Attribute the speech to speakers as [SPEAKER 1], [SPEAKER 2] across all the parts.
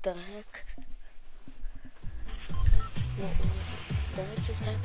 [SPEAKER 1] the heck? What the heck just happened?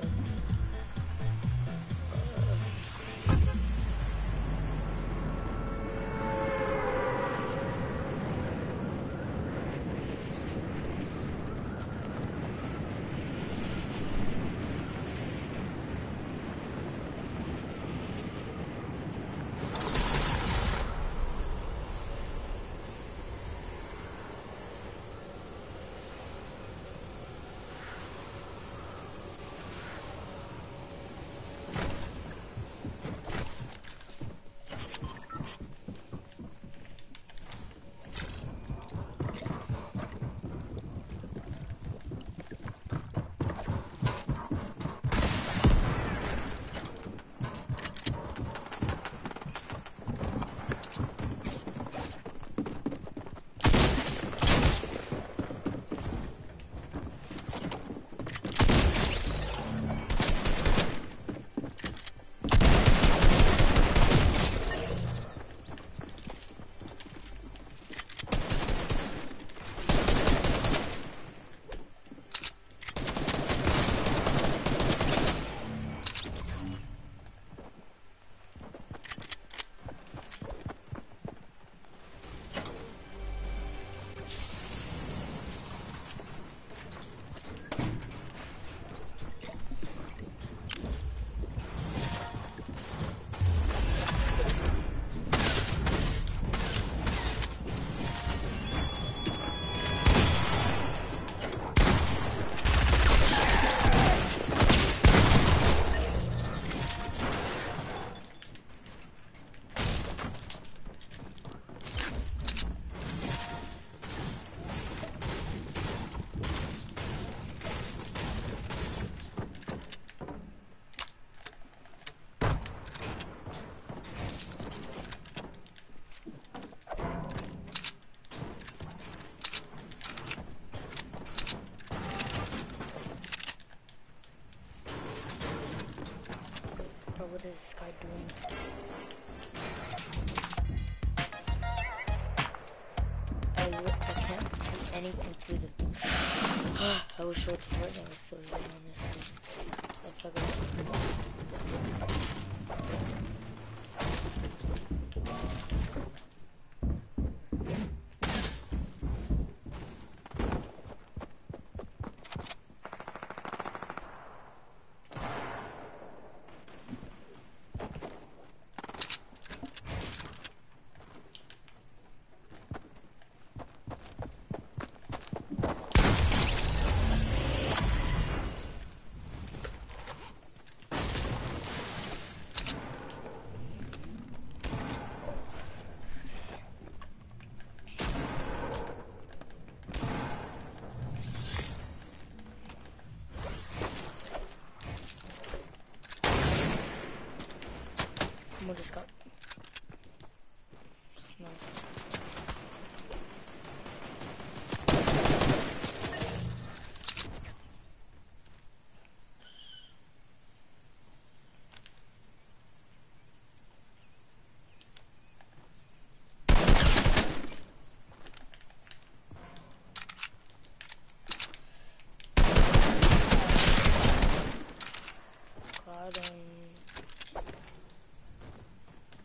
[SPEAKER 1] What is this guy doing? I can't see anything through the... I wish what the Fortnite was still here, honestly. If I go... Someone just got sniped. Got him.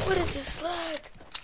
[SPEAKER 1] What is this lag?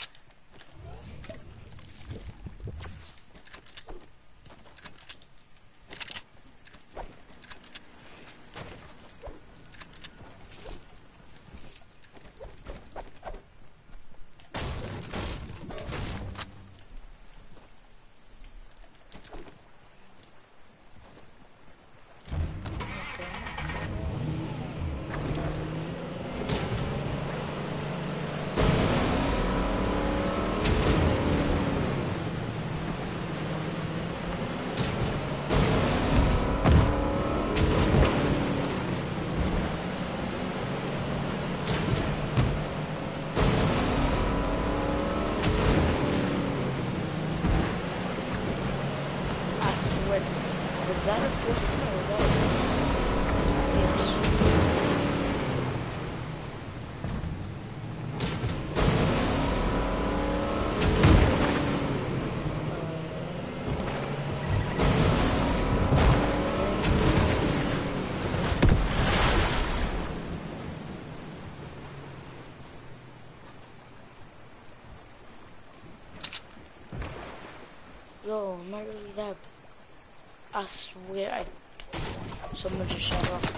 [SPEAKER 1] Was that a person or was that a Yo, am I really that? I swear someone just shot off.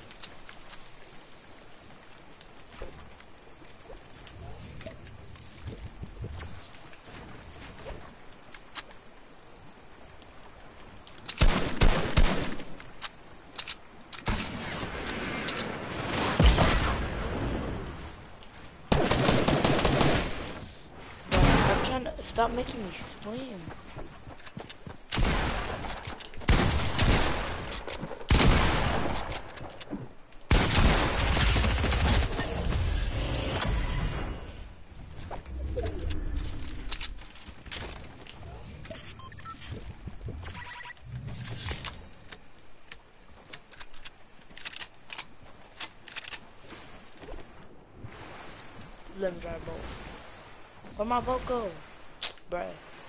[SPEAKER 1] But I'm trying to stop making me swim. Let me drive a boat. Where'd my boat go? Bruh.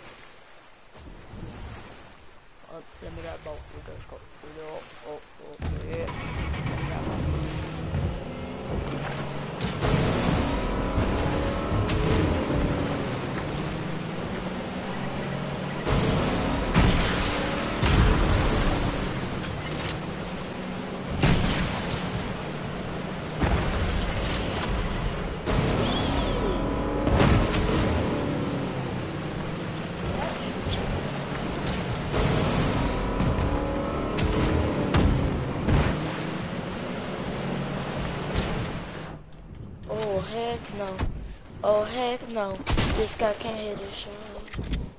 [SPEAKER 1] Oh, let me drive a boat. Let's go. Yeah. Let me drive a boat. Oh heck no. Oh heck no. This guy can't hit his shot.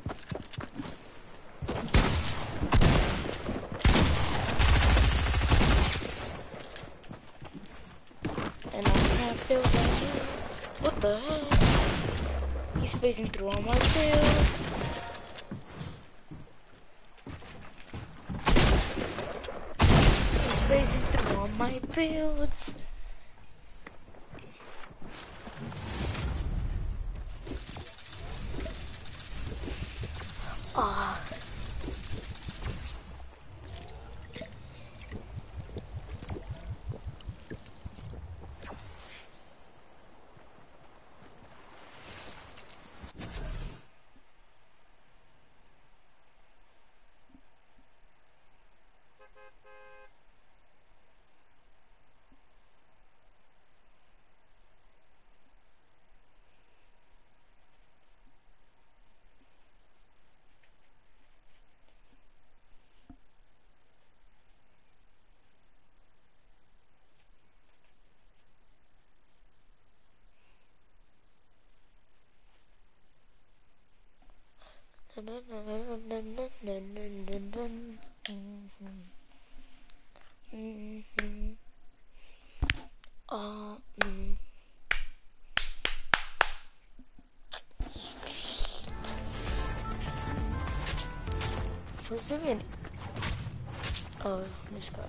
[SPEAKER 1] And I can't feel that shit. What the heck? He's phasing through all my kills. He's phasing through all my builds. Ah. Who's doing? Oh, this guy.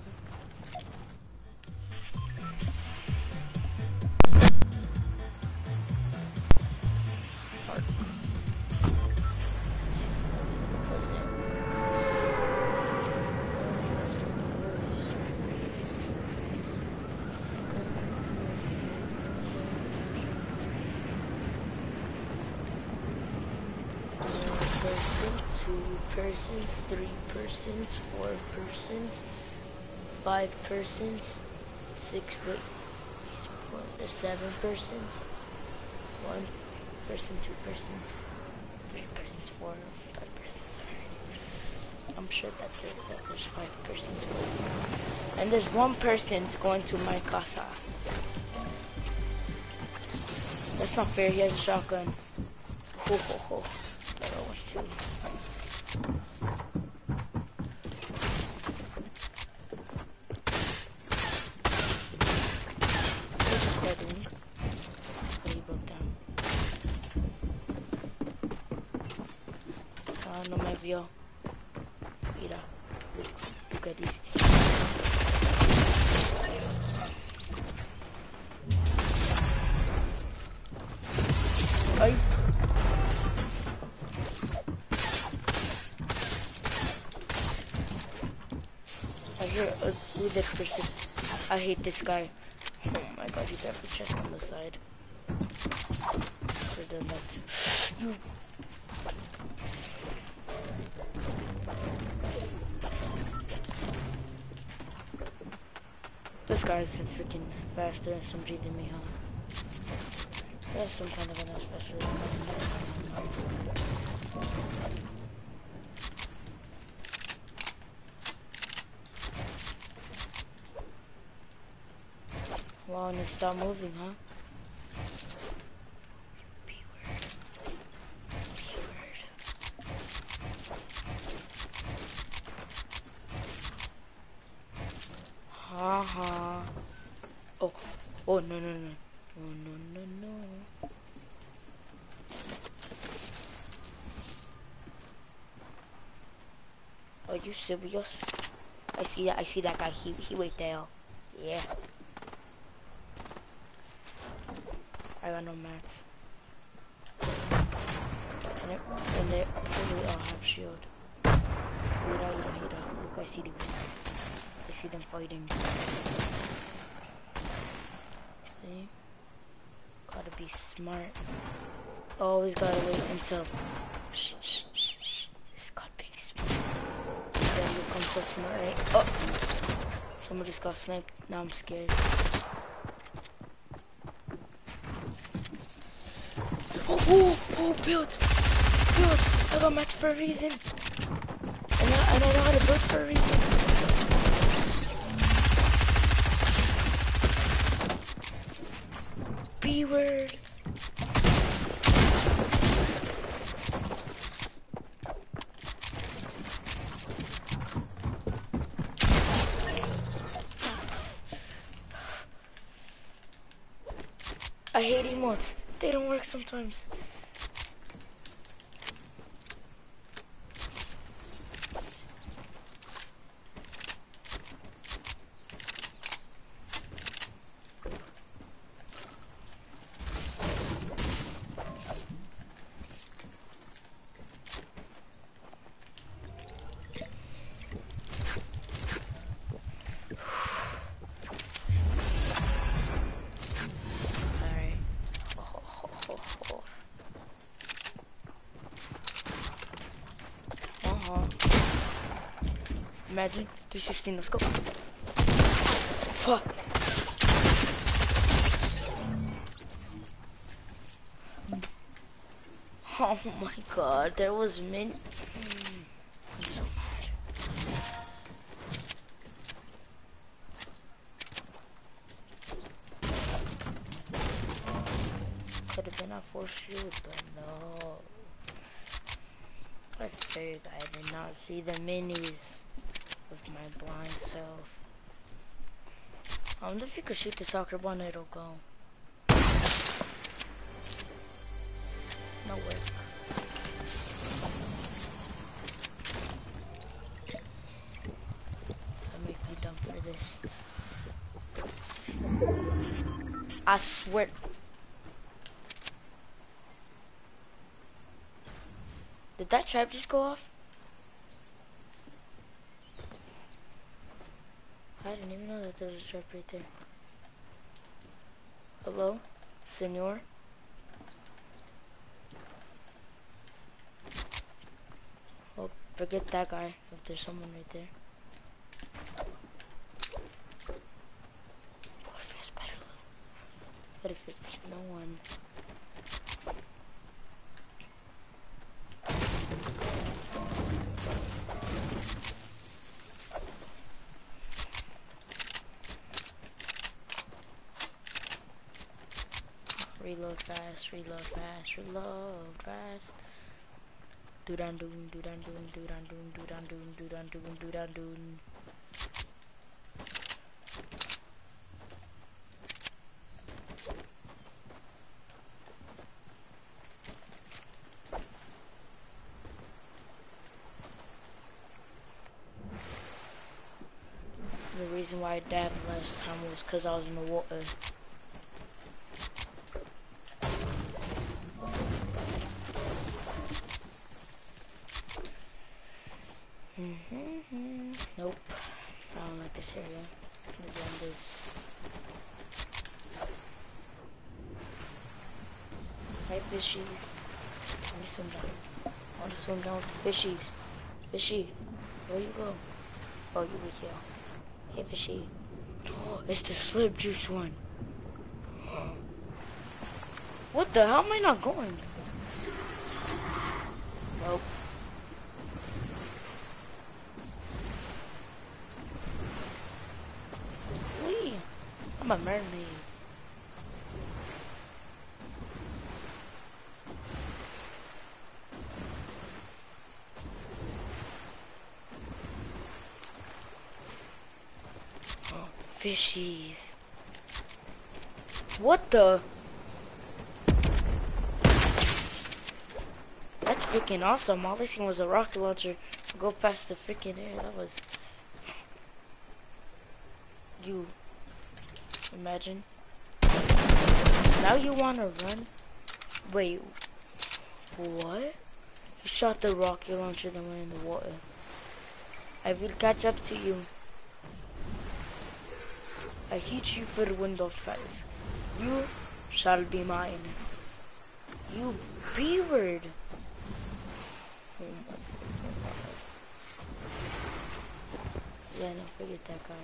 [SPEAKER 1] 2 persons, 3 persons, 4 persons, 5 persons, 6, wait, there's 7 persons, 1 person, 2 persons, 3 persons, 4, 5 persons. I'm sure that there's 5 persons. And there's 1 person going to my casa. That's not fair, he has a shotgun. Ho ho ho. I don't know what to do. What's this guy doing? Oh, he broke down. No me vio. Mira. Look at this. Ay. I hear a wounded person. I hate this guy. Oh my god, he's got the chest on the side. To the left. You. This guy's freaking faster and SMG than me, huh? That's some kind of an especially. Wow, and it stopped moving, huh? B-word. B-word. Ha. Oh, oh no no no. Oh no no no. Are you serious? I see that guy, he wait there. Yeah. I got no mats. And they all have shield. Hira. Look, I see them fighting. See? Gotta be smart. Always gotta wait until. Shh. This god being smart. Then you come so smart, right? Oh! Someone just got sniped. Now I'm scared. Oh, build! I got matched for a reason. And I know how to build for a reason. B-word. I hate emotes. They don't work sometimes. Imagine 316, let's go. Fuck. Oh my god, there was I'm so mad. Could have been a force shield, but no. I figured I did not see the minis with my blind self. I wonder if you could shoot the soccer ball and it'll go. No way. I make me dumb for this. I swear. Did that trap just go off? I didn't even know that there was a trap right there. Hello, senor? Oh, forget that guy. If there's someone right there. What if it's no one? Reload fast, reload fast, reload fast. Do-dan doon, do-dan doon, do-dan doon, do-dan doon, do-dan doon, do-dan doon. The reason why I died last time was because I was in the water. Nope. I don't like this area. The zombies. Hey fishies. I want to swim down. I want to swim down with the fishies. Fishy, where you go? Oh, you were here. Hey fishy. Oh, it's the slip juice one. What the hell am I not going? Nope. Wee. I'm a mermaid. Oh, fishies. What the? That's freaking awesome. All I seen was a rocket launcher go past the freaking air. That was... You... Imagine. Now you wanna run? Wait. What? You shot the rocket launcher that went in the water. I will catch up to you. I hit you for Windows 5. You shall be mine. You B-word. Yeah, no, forget that guy.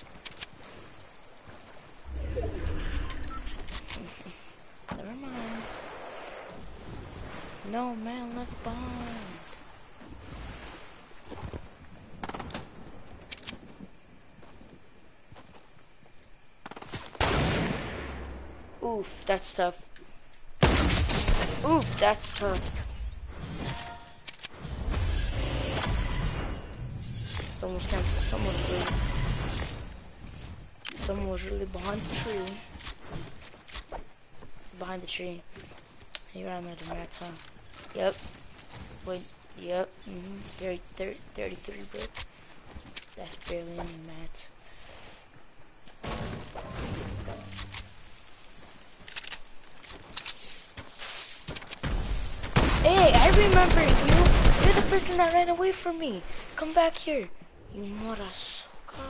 [SPEAKER 1] Never mind. No man left behind. Oof, that's tough. Oof, that's tough. Someone was really behind the tree. Behind the tree. He ran out of mats, huh? Yep. Wait, yep. 33 brick. That's barely any mats. Hey, I remember you. You're the person that ran away from me. Come back here. You motherfucker.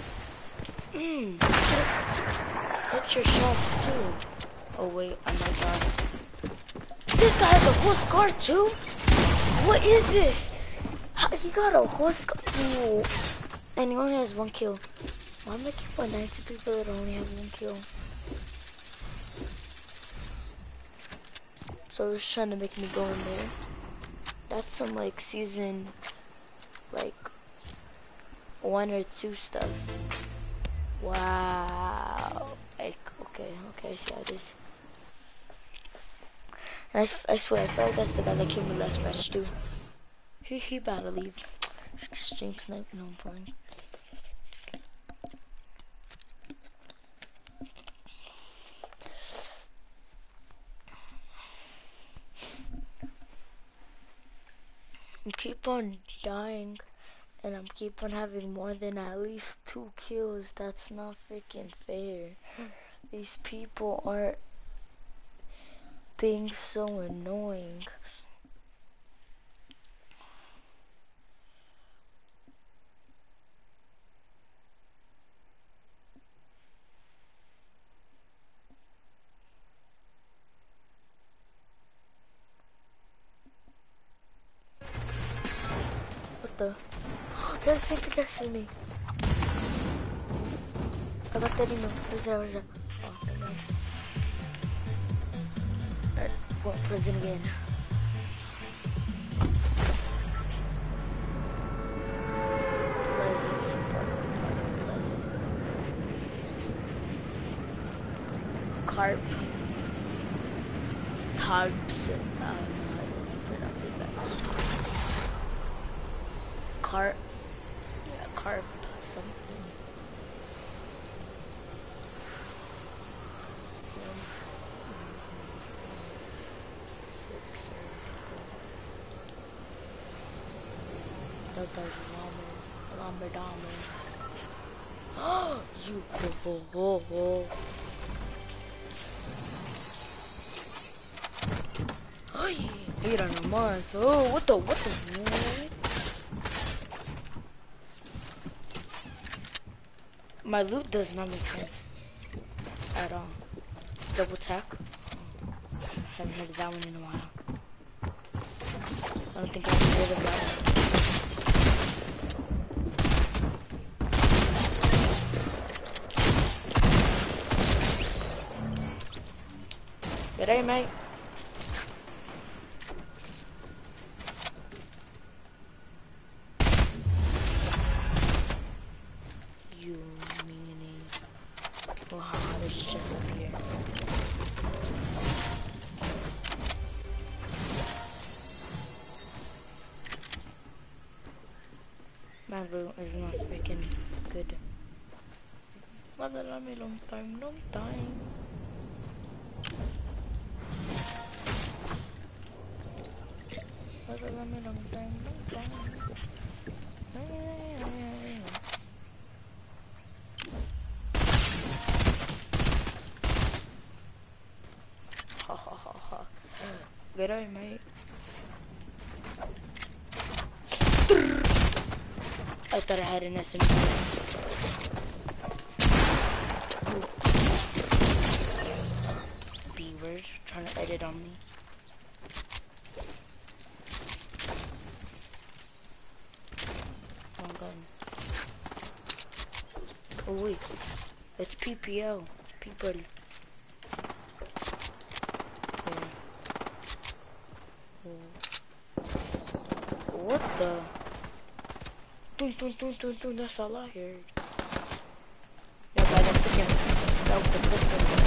[SPEAKER 1] Hit your shots too. Oh wait, I might die. This guy has a whole scar too? What is this? He got a whole scar. Ooh. And he only has 1 kill. Why am I keep on nice to people that only have 1 kill? So they're trying to make me go in there. That's some like season like 1 or 2 stuff. Wow. Like, okay, I see how it is. And I swear, I feel like that's the guy that killed me last match too. He about to leave. Stream sniping, I'm playing. I keep on dying, and I'm keep on having more than at least 2 kills. That's not freaking fair. These people aren't being so annoying. the? There's a secret next to me. I got that email. Where's that? Where's that? Oh, never mind. Alright, well, Pleasant again. Carp. Tarps. I don't know how to pronounce it back. Carp. Yeah, carp. Something. That does Lomber Dahmer. Oh, you ho. Oh, you don't know Mars. Oh, what the? My loot does not make sense at all. Double tack. Haven't heard of that one in a while. I don't think I've heard of that one. Good day, mate. You meanie. Wow, there's just up here. My loot is not freaking good. Mother, let me long time. Ha ha ha ha. Good eye, mate. I thought I had an SMG. Beaver trying to edit on me. Oh wait, it's PPO, people. Yeah. What the? Dun, that's all I heard. Yeah, by that freaking, that was the pistol.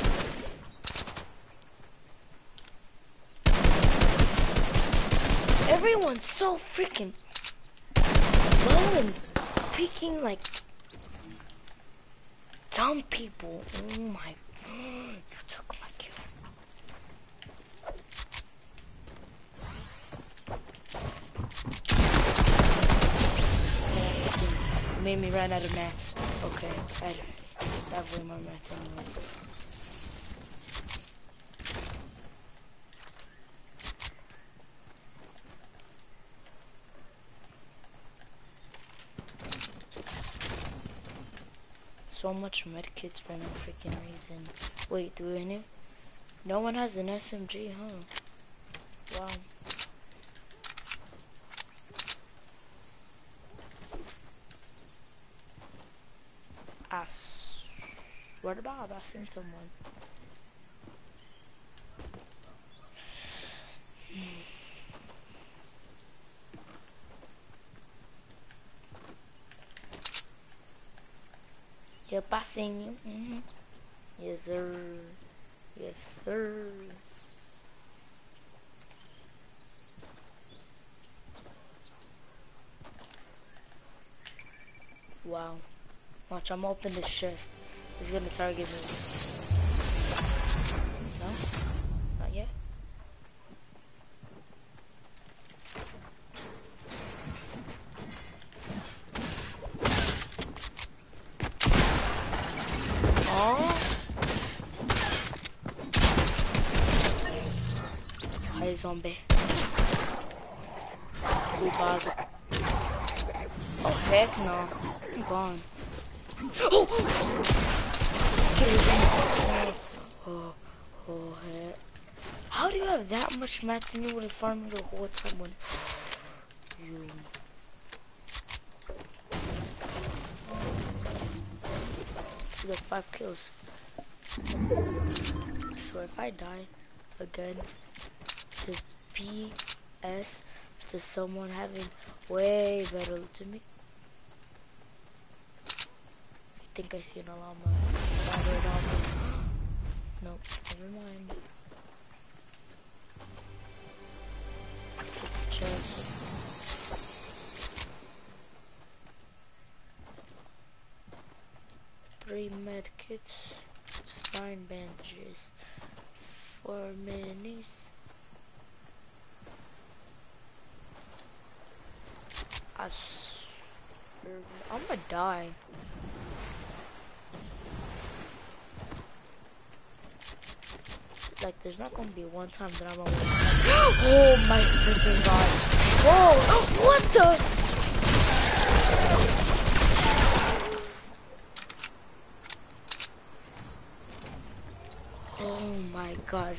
[SPEAKER 1] Everyone's so freaking low and peeking like dumb people. Oh my god, you took my kill. You made me run out of mats. Okay, I have way more mats anyways. So much medkits for no freaking reason. Wait, do any? No one has an SMG, huh? Wow. I swear to God, I seen someone. Yep, I seen you. Yes, sir. Yes, sir. Wow. Watch, I'm opening this chest. He's gonna target me. No? Not yet? Oh? Hi, zombie. Blue bag. Oh, heck no. I'm gone. Oh! Oh, heck. How do you have that much mats and you would have farmed the whole time when you... see the 5 kills. I swear, if I die again to BS, to someone having way better than me. I think I see an llama. Nope, never mind. Chest. 3 medkits, 9 bandages, 4 minis. I'm gonna die. Like, there's not gonna be one time that I'm gonna win. Oh my freaking god. Whoa! What the? Oh my god.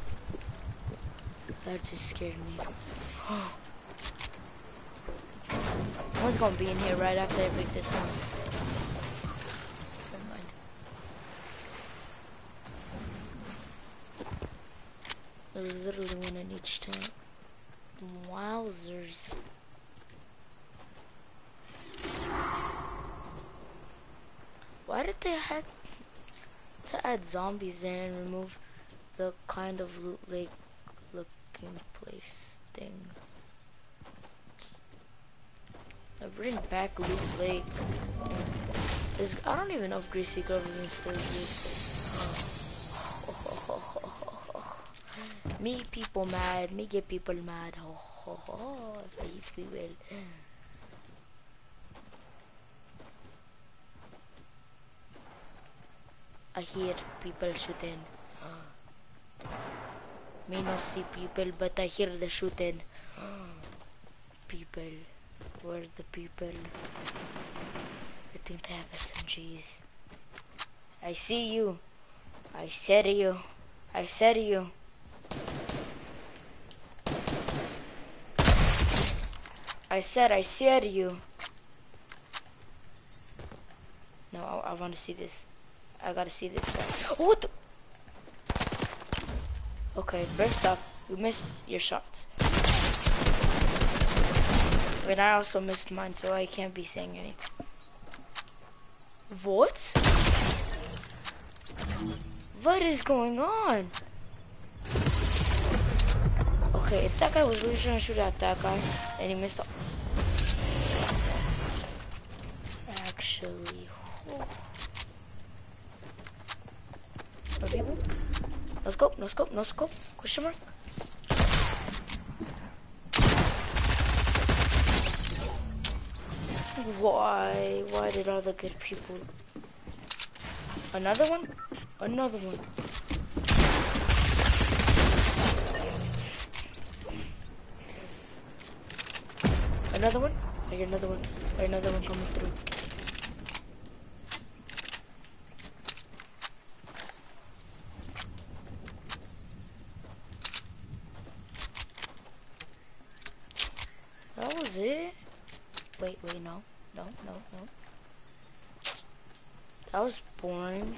[SPEAKER 1] That just scared me. One's gonna be in here right after I make this one. Never mind. There's literally one in each tent. Wowzers. Why did they have to add zombies there and remove the kind of loot lake looking place thing? Bring back Loot Lake. I don't even know if Greasy Government still exists. Me people mad. Me get people mad. If we will. I hear people shooting. Me not see people, but I hear the shooting. People. Where's the people? I think they have SMGs. I see you. I said you. I said you. I said you. No, I want to see this. I gotta see this guy. Oh, what the? Okay, first off, you missed your shots. But I also missed mine, so I can't be saying anything. What? What is going on? Okay, if that guy was really trying to shoot at that guy, and he missed. Actually, no people. No scope. No scope. No scope. Question mark. Why? Why did all the good people? Another one? Another one. Another one? I hear another one. I hear another one coming through. That was it? Wait, no. No. That was boring.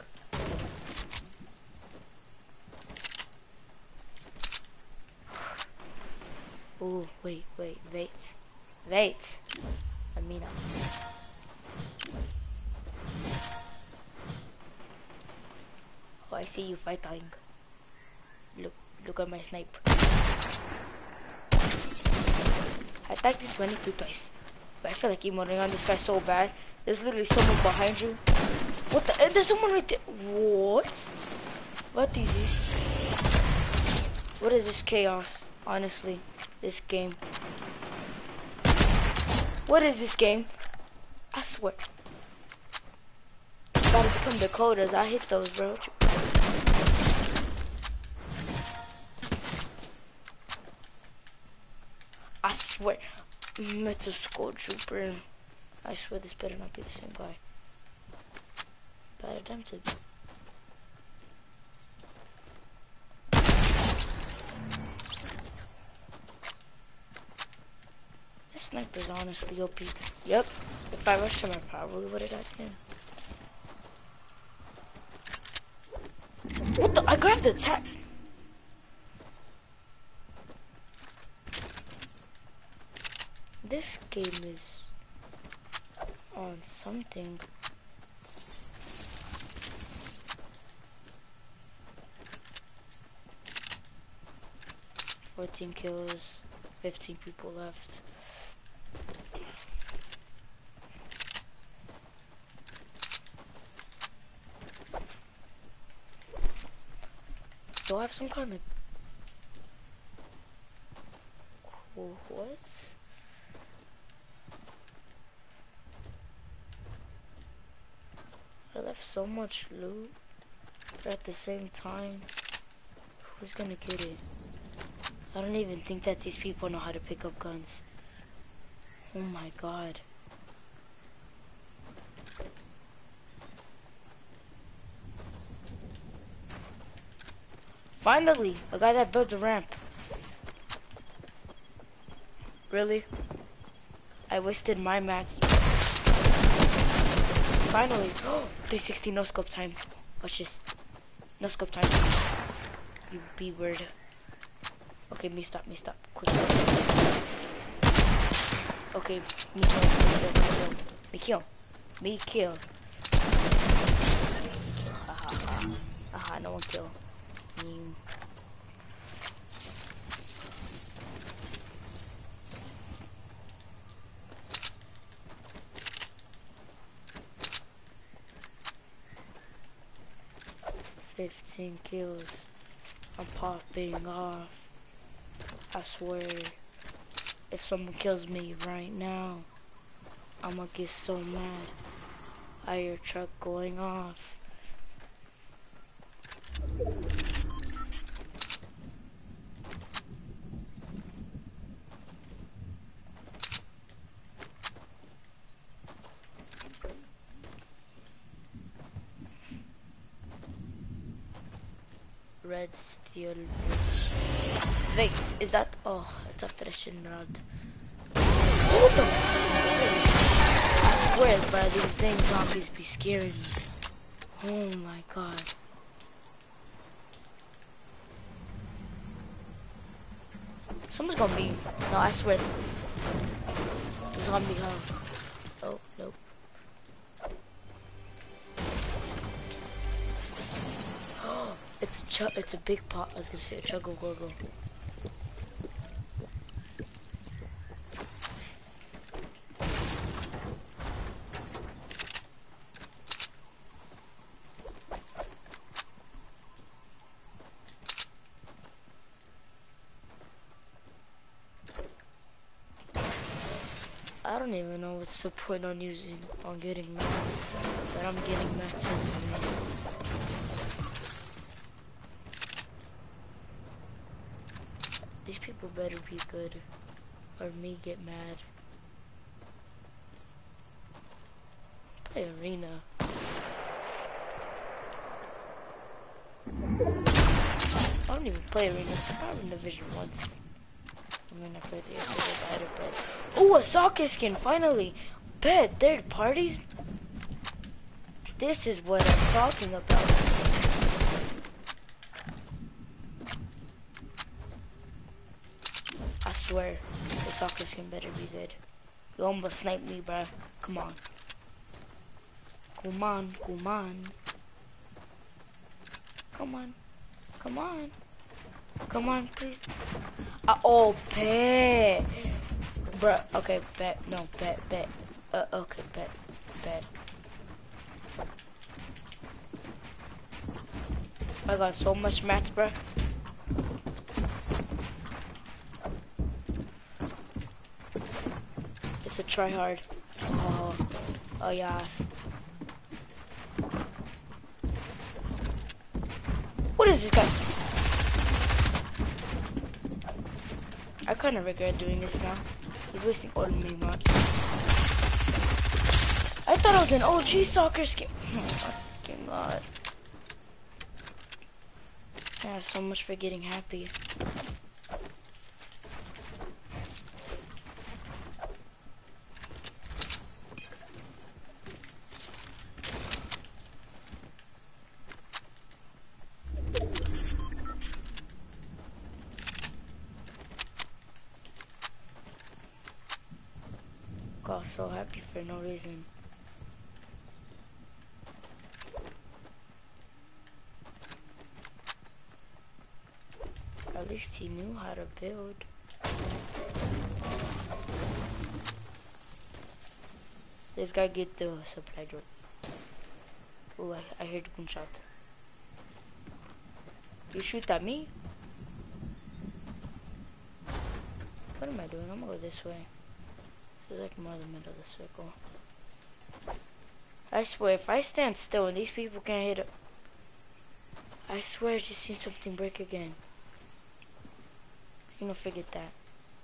[SPEAKER 1] Ooh, wait. Wait. Let me not. Oh, I see you fighting. Look at my snipe. I attacked you 22 twice. But I feel like emoting on this guy so bad. There's literally someone behind you. What the? There's someone right there. What? What is this? What is this chaos? Honestly, this game. What is this game? I swear. It's about to become Dakotas. I hit those, bro. I swear. It's a skull trooper. I swear this better not be the same guy. Bad attempted. This sniper's honestly OP. Yep. If I rushed him, I probably would have got him. What the? I grabbed the tag. This game is on something. Fourteen kills, 15 people left. Do I have some kind of cool what? I left so much loot, but at the same time, who's gonna get it? I don't even think that these people know how to pick up guns. Oh my god. Finally, a guy that built a ramp. Really? I wasted my mats. Finally. 360 no scope time. Watch this. No scope time. You B word. Okay, me stop. Quick. Okay, me kill. Me kill. Aha, no one kill. Mm. "15 kills. I'm popping off. I swear, if someone kills me right now, I'ma get so mad. I hear a truck going off." Red steel bridge. Wait, is that? Oh, it's a fishing rod. What the? I swear, bro, these dang zombies be scaring me. Oh my god. Someone's gonna be. No, I swear. Zombie hell. Oh, nope. It's a big pot. I was gonna say a chuggle gurgle. I don't even know what's the point on getting max, but I'm getting max anyways. These people better be good, or me get mad. Play arena. I don't even play arena, so I'm in Division once. I mean, I played it yesterday, but I didn't play it. Oh, a soccer skin, finally! Bet, third parties? This is what I'm talking about. I swear, the soccer skin better be good. You almost sniped me, bruh. Come on. Come on, come on. Come on. Come on. Come on, please. Oh, bet. Bruh, okay, bet. No, bet. Okay, bet. I got so much mats, bruh. It's a try hard. Oh yes. What is this guy? I kind of regret doing this now. He's wasting all of me, man. I thought I was an OG soccer skin. Oh my fucking god. Yeah, so much for getting happy. all so happy for no reason. At least he knew how to build. This guy get the supply drop. Oh, I heard gunshot. You shoot at me? What am I doing? I'm gonna go this way. This is like more the middle of the circle. I swear, if I stand still and these people can't hit it, I swear I just seen something break again. You don't forget that.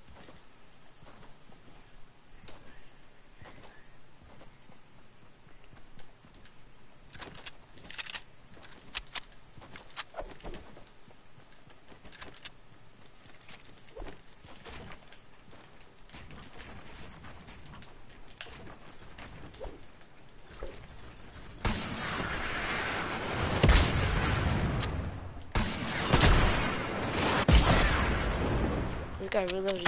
[SPEAKER 1] This guy reloaded.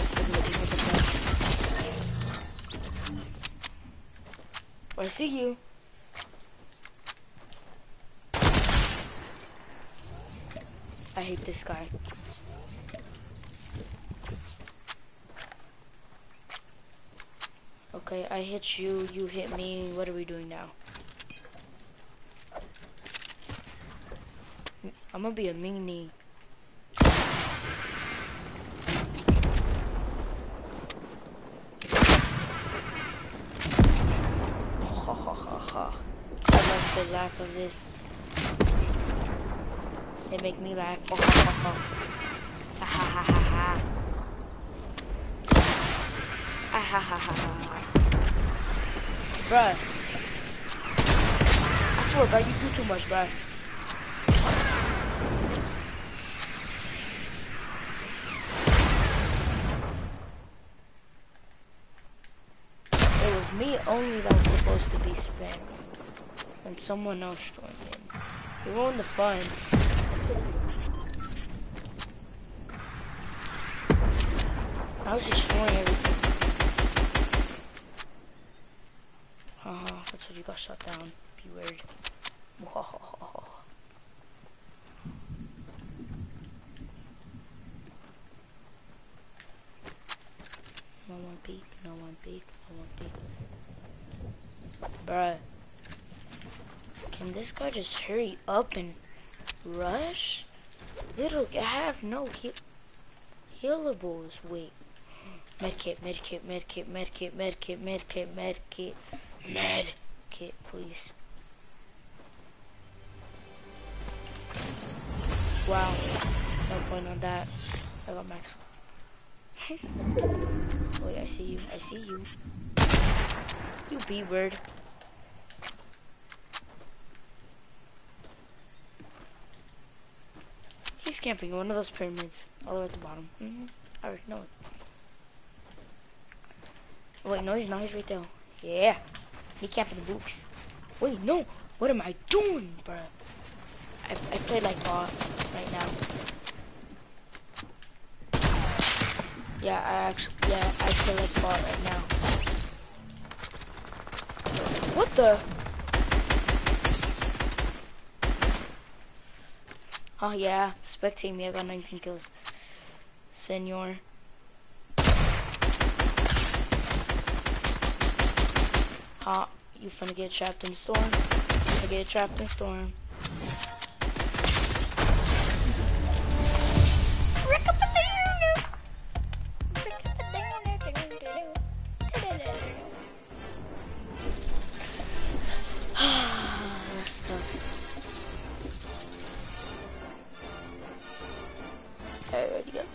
[SPEAKER 1] I see you. I hate this guy. Okay, I hit you, you hit me. What are we doing now? I'm gonna be a meanie. I love the laugh of this. They make me laugh. Ha ha ha ha ha. Ha ha ha ha ha. Bruh. I swear, bruh, you do too much, bruh. It was me only that was supposed to be spamming. And someone else joined in. You ruined the fun. I was destroying everything. Haha, that's what you got shot down. Be weird. No one peek, no one peek, no one peek. Bruh. Can this guy just hurry up and rush? Little, I have no healables. Wait. Medkit, medkit, medkit, medkit, medkit, medkit, medkit, medkit, please. Wow. No point on that. I got max. Wait, I see you. I see you. You B-word. He's camping in one of those pyramids. All the way at the bottom. I already know it. Wait, no, he's not. He's right there. Yeah. He camping the books. Wait, no. What am I doing, bruh? I play like bot right now. Yeah, I play like bot right now. What the? Oh yeah, spectate me. I got 19 kills. Senor. You finna get trapped in the storm. You finna get trapped in the storm. That's tough. Alright, ready to go.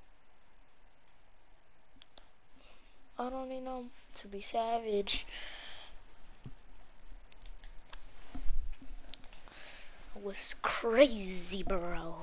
[SPEAKER 1] I don't need no to be savage. was crazy, bro.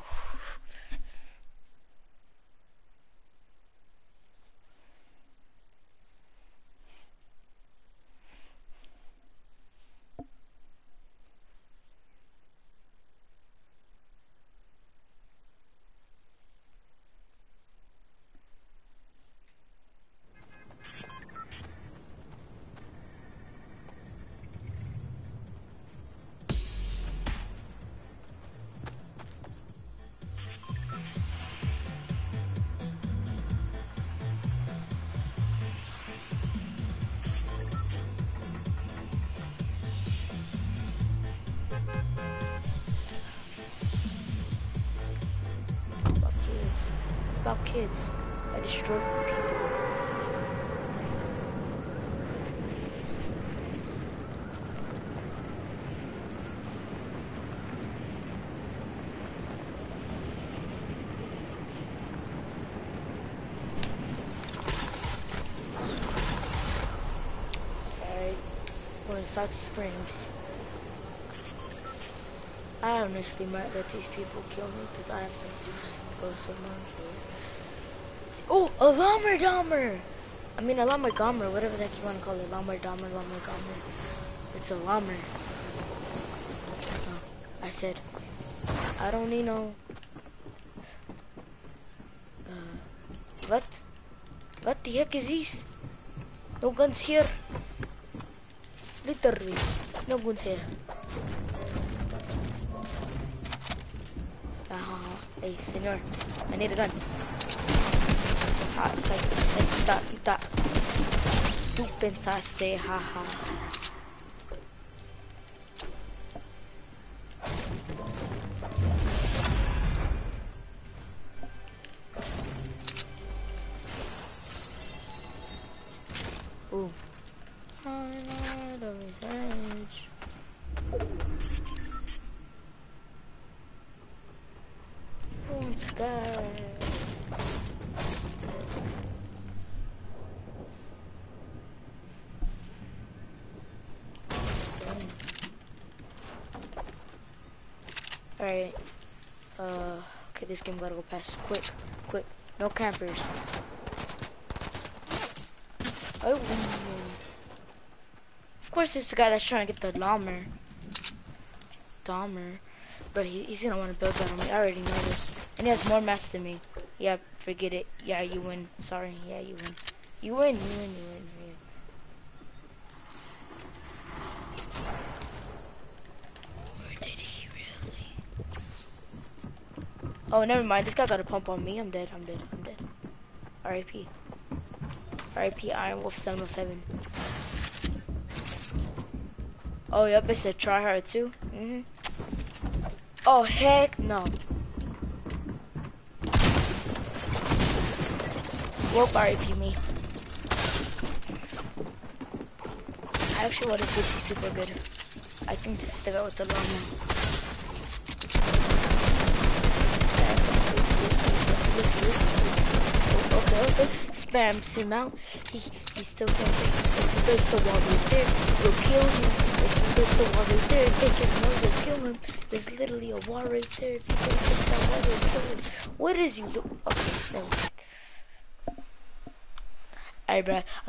[SPEAKER 1] About kids. I destroyed people. Alright, we're in South Springs. I honestly might let these people kill me because I have to go somewhere. Oh, a llama Dahmer! I mean a llama Gomer, whatever the heck you want to call it. Llama Dahmer, llama Gomer. It's a llama. Oh, I said, I don't need no... What? What the heck is this? No guns here. Literally, no guns here. Hey, senor, I need a gun. It's like that. Tú pensaste, haha. Ooh. Revenge. Once again. Alright. Okay, this game gotta go past. Quick. No campers. Oh. Of course, it's the guy that's trying to get the Dahmer. But he's gonna want to build that on me. I already know this. And he has more mass than me. Yeah, forget it. Yeah, you win. Sorry. Yeah, you win. You win. Or did he really? Oh, never mind. This guy got a pump on me. I'm dead. R.I.P. R.I.P. Iron Wolf 707. Oh, yep, it's a tryhard too. Oh, heck no. Whoop, R.I.P. me. I actually want to see if these people are good. I think this is the guy with the llama. Okay. Spams him out. He still can't take it. If he breaks the wall right there, we'll kill him. If he breaks the wall right there, take his nose, we'll kill him. There's literally a wall right there. If he breaks that wall, we'll kill him. What is you do? Okay, never mind. Alright, bruh.